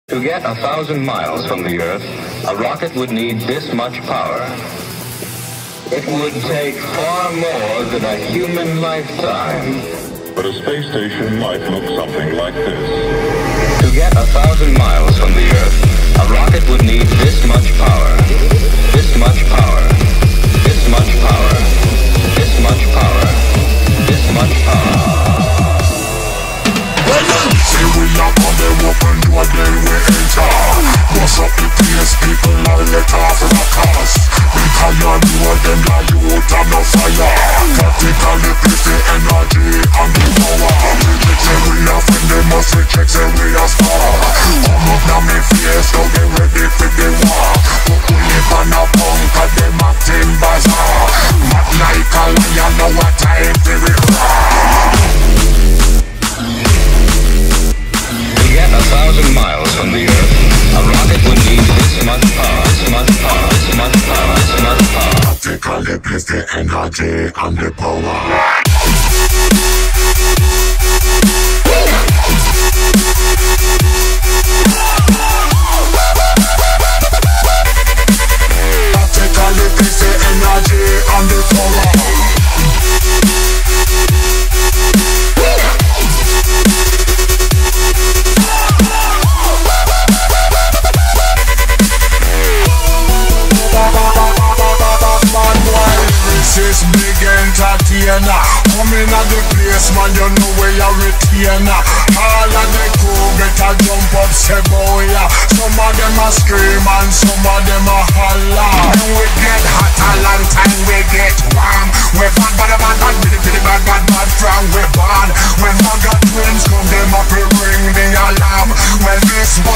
To get 1,000 miles from the Earth, a rocket would need this much power. It would take far more than a human lifetime. But a space station might look something like this. To get 1,000 miles from the Earth, a rocket would need this much power. This much power. This much power. This much power. This much power. Say we lock on them open door, then we enter. Bust up the place, people all let off rockers. Because you know them like you out of no fire. Practically place the energy and the power. Say we are friend, they must reject, say we are star. Come up now me face, now they ready for the war. But we live on a punk, cause them acting bazaar. Mad like a lion, know what time for it roar. To get 1,000 miles from the Earth, a rocket would need this much power, this much power, this much power, this much power. Practically place the energy and the power. Practically place the energy and the power. This big entertainer coming at the place, man, you know where you're retainer. All of the crew better jump up, say boy, yeah. Some of them a scream and some of them a holler. When we get hot a long time, we get warm. We're bad, really bad from we born. When Mugger twins come, them up ring the alarm. Well, this